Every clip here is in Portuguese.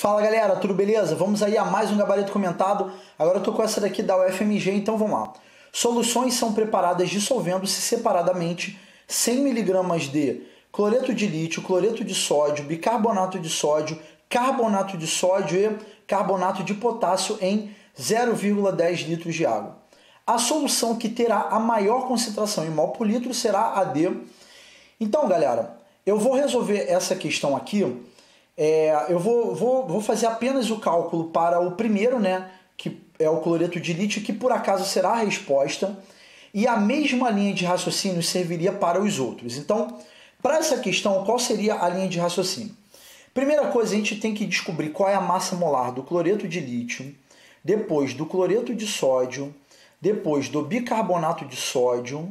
Fala galera, tudo beleza? Vamos aí a mais um gabarito comentado. Agora eu tô com essa daqui da UFMG, então vamos lá. Soluções são preparadas dissolvendo-se separadamente 100 mg de cloreto de lítio, cloreto de sódio, bicarbonato de sódio, carbonato de sódio e carbonato de potássio em 0,10 litros de água. A solução que terá a maior concentração em mol por litro será a D. Então galera, eu vou resolver essa questão aqui. Eu vou fazer apenas o cálculo para o primeiro, né, que é o cloreto de lítio, que por acaso será a resposta, e a mesma linha de raciocínio serviria para os outros. Então, para essa questão, qual seria a linha de raciocínio? Primeira coisa, a gente tem que descobrir qual é a massa molar do cloreto de lítio, depois do cloreto de sódio, depois do bicarbonato de sódio,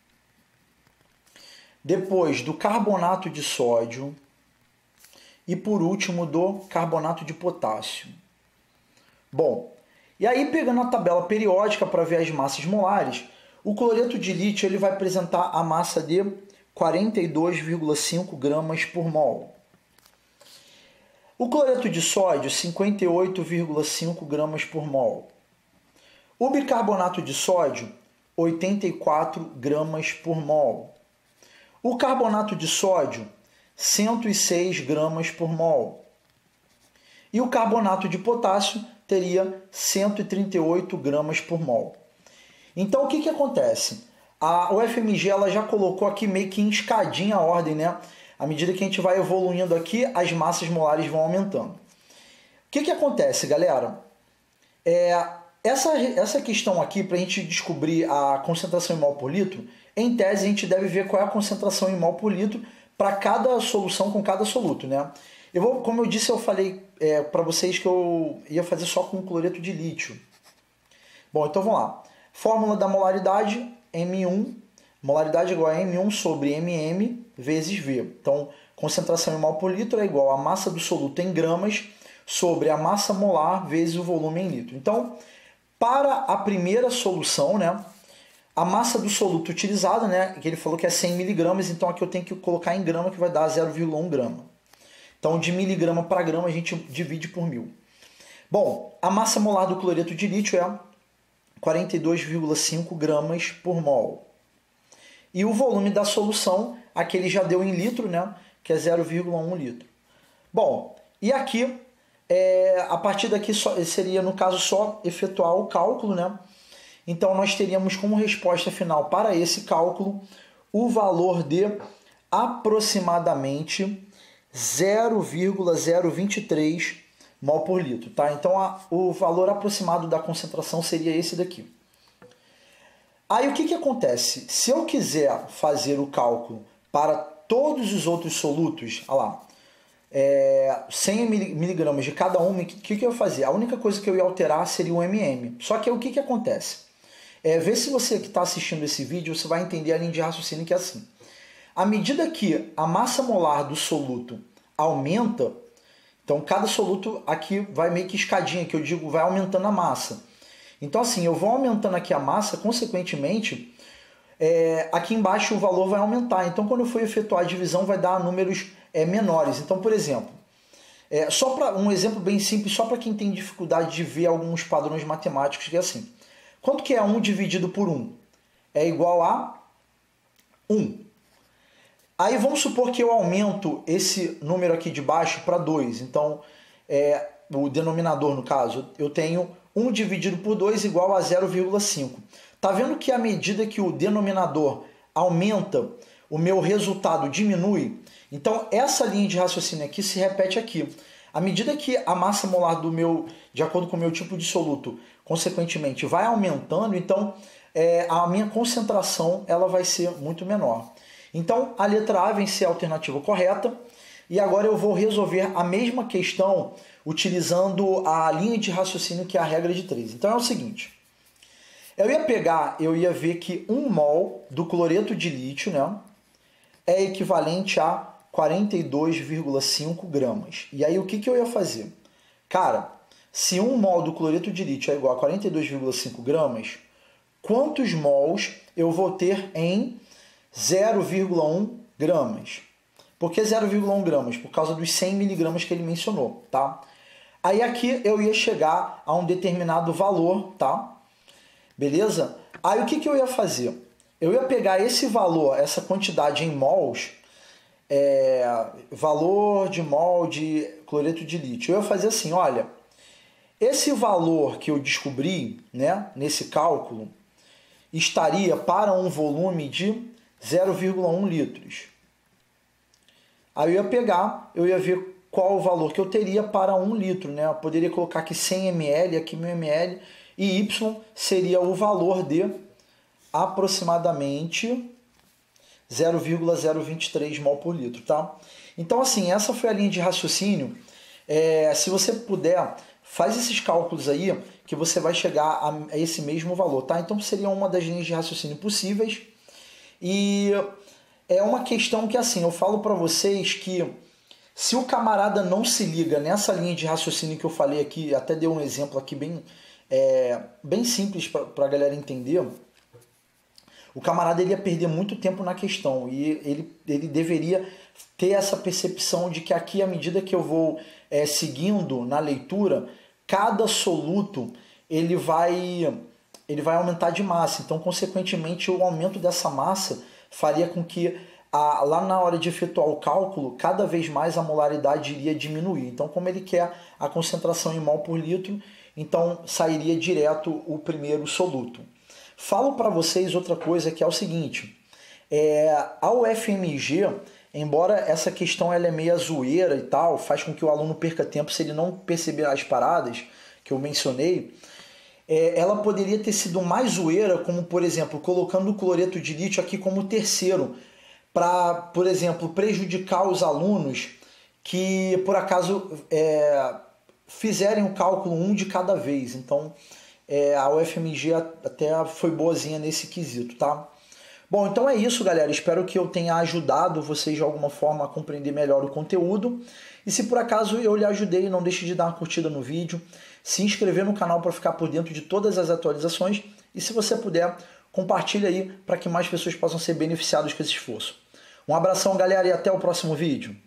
depois do carbonato de sódio, e por último do carbonato de potássio. Bom, e aí pegando a tabela periódica para ver as massas molares, o cloreto de lítio ele vai apresentar a massa de 42,5 gramas por mol. O cloreto de sódio, 58,5 gramas por mol. O bicarbonato de sódio, 84 gramas por mol. O carbonato de sódio, 106 gramas por mol. E o carbonato de potássio teria 138 gramas por mol. Então o que acontece? A UFMG ela já colocou aqui meio que em escadinha a ordem, né? À medida que a gente vai evoluindo aqui, as massas molares vão aumentando. O que acontece, galera? Essa questão aqui, para a gente descobrir a concentração em mol por litro, em tese a gente deve ver qual é a concentração em mol por litro para cada solução com cada soluto, né? Como eu disse, eu falei para vocês que eu ia fazer só com cloreto de lítio. Bom, então vamos lá. Fórmula da molaridade, M1, molaridade igual a M1 sobre MM vezes V. Então, concentração em mol por litro é igual a massa do soluto em gramas sobre a massa molar vezes o volume em litro. Então, para a primeira solução, né? A massa do soluto utilizado, né, que ele falou que é 100 mg, então aqui eu tenho que colocar em grama, que vai dar 0,1 grama. Então, de miligrama para grama, a gente divide por 1000. Bom, a massa molar do cloreto de lítio é 42,5 gramas por mol. E o volume da solução, aqui ele já deu em litro, né, que é 0,1 litro. Bom, e aqui, a partir daqui seria, no caso, só efetuar o cálculo, né? Então, nós teríamos como resposta final para esse cálculo o valor de aproximadamente 0,023 mol por litro. Tá? Então, o valor aproximado da concentração seria esse daqui. Aí, o que acontece? Se eu quiser fazer o cálculo para todos os outros solutos, olha lá, 100 mg de cada um, o que eu ia fazer? A única coisa que eu ia alterar seria o MM. Só que o que acontece? Vê se você que está assistindo esse vídeo, você vai entender a linha de raciocínio que é assim. À medida que a massa molar do soluto aumenta, então cada soluto aqui vai meio que escadinha, que eu digo, vai aumentando a massa. Então assim, eu vou aumentando aqui a massa, consequentemente, aqui embaixo o valor vai aumentar. Então quando eu for efetuar a divisão, vai dar números menores. Então, por exemplo, só para um exemplo bem simples, só para quem tem dificuldade de ver alguns padrões matemáticos, que é assim. Quanto que é 1 dividido por 1? É igual a 1. Aí vamos supor que eu aumento esse número aqui de baixo para 2. Então, o denominador, no caso, eu tenho 1 dividido por 2 igual a 0,5. Tá vendo que à medida que o denominador aumenta, o meu resultado diminui? Então, essa linha de raciocínio aqui se repete aqui. À medida que a massa molar de acordo com o meu tipo de soluto, consequentemente, vai aumentando, então a minha concentração ela vai ser muito menor. Então, a letra A vem ser a alternativa correta. E agora eu vou resolver a mesma questão utilizando a linha de raciocínio que é a regra de 3. Então, é o seguinte. Eu ia ver que 1 mol do cloreto de lítio, né, é equivalente a 42,5 gramas. E aí, o que eu ia fazer? Cara, se 1 mol do cloreto de lítio é igual a 42,5 gramas, quantos mols eu vou ter em 0,1 gramas? Por que 0,1 gramas? Por causa dos 100 miligramas que ele mencionou, tá? Aí aqui eu ia chegar a um determinado valor, tá? Beleza? Aí o que eu ia fazer? Eu ia pegar esse valor, essa quantidade em mols, valor de mol de cloreto de lítio. Eu ia fazer assim, olha, esse valor que eu descobri, né, nesse cálculo, estaria para um volume de 0,1 litros. Aí eu ia pegar, eu ia ver qual o valor que eu teria para 1 litro, né? Eu poderia colocar aqui 100 ml, aqui 1000 ml, e Y seria o valor de aproximadamente 0,023 mol por litro, tá? Então, assim, essa foi a linha de raciocínio. Se você puder, faz esses cálculos aí, que você vai chegar a esse mesmo valor, tá? Então, seria uma das linhas de raciocínio possíveis. E é uma questão que, assim, eu falo para vocês que se o camarada não se liga nessa linha de raciocínio que eu falei aqui, até dei um exemplo aqui bem simples para a galera entender, o camarada ele ia perder muito tempo na questão e ele deveria ter essa percepção de que aqui, à medida que eu vou seguindo na leitura, cada soluto ele vai aumentar de massa. Então, consequentemente, o aumento dessa massa faria com que lá na hora de efetuar o cálculo, cada vez mais a molaridade iria diminuir. Então, como ele quer a concentração em mol por litro, então sairia direto o primeiro soluto. Falo para vocês outra coisa que é o seguinte, a UFMG, embora essa questão ela é meio zoeira e tal, faz com que o aluno perca tempo se ele não perceber as paradas que eu mencionei, ela poderia ter sido mais zoeira, como por exemplo, colocando o cloreto de lítio aqui como terceiro, para, por exemplo, prejudicar os alunos que por acaso fizerem o cálculo um de cada vez. Então, a UFMG até foi boazinha nesse quesito, tá? Bom, então é isso, galera. Espero que eu tenha ajudado vocês de alguma forma a compreender melhor o conteúdo. E se por acaso eu lhe ajudei, não deixe de dar uma curtida no vídeo, se inscrever no canal para ficar por dentro de todas as atualizações e, se você puder, compartilhe aí para que mais pessoas possam ser beneficiadas com esse esforço. Um abração, galera, e até o próximo vídeo.